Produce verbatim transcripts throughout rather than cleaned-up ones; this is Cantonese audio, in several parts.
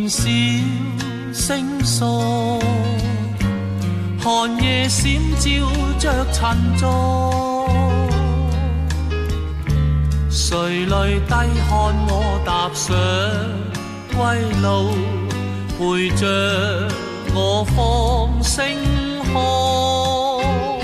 年少星宿，寒夜閃照着塵座，誰淚低看我踏上歸路，陪着我放星河，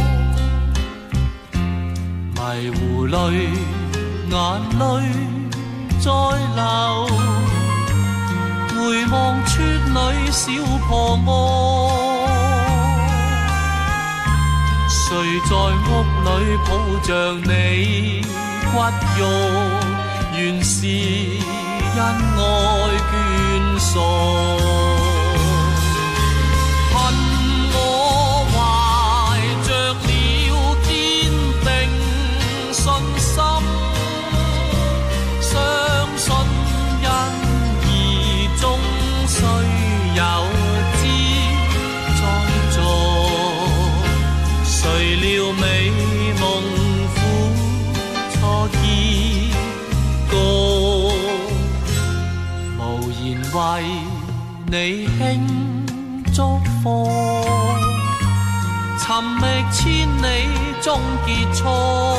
迷糊裏眼淚再流，回望村裏小婆我，誰在屋裏抱着你骨肉，原是因愛眷屬。恨我懷着了堅定信心，相信因義終須有之栽種，誰料美夢苦錯結局，無言為你慶祝福，尋覓千里終結束，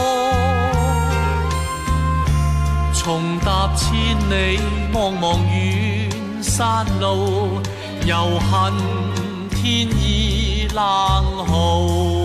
重踏千里茫茫遠山路，猶恨天意冷酷。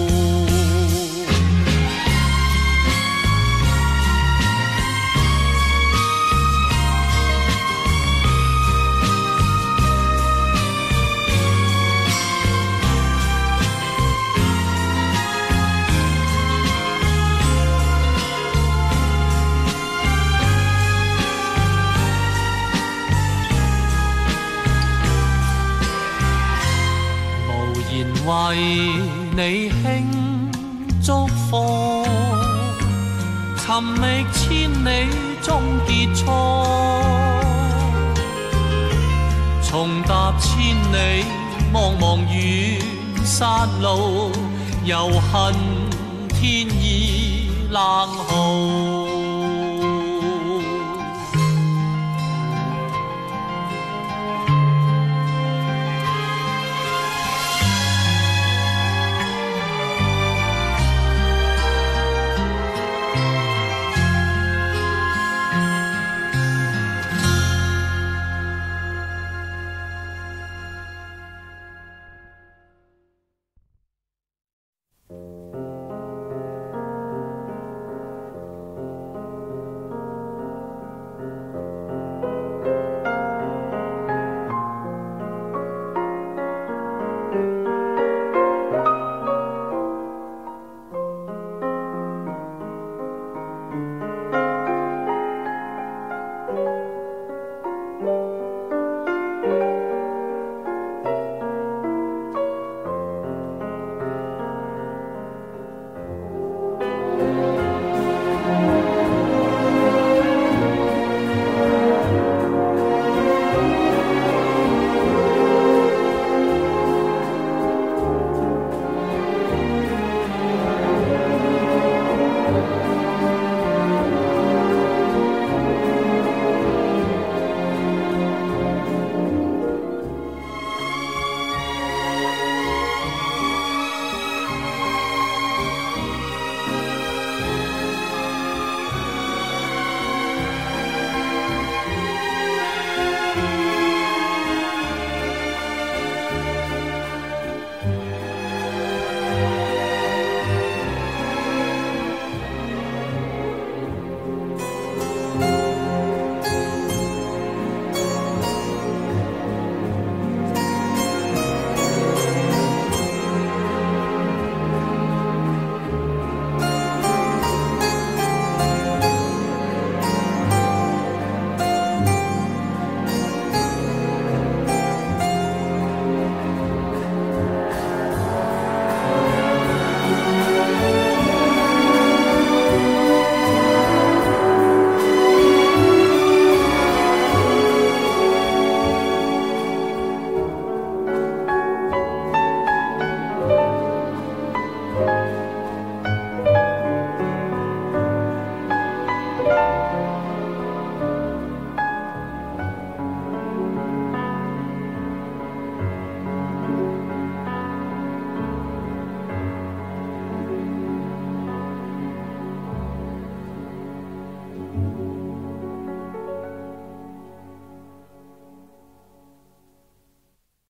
為你慶祝福，尋覓千里終結束，重踏千里茫茫遠山路，猶恨天意冷酷。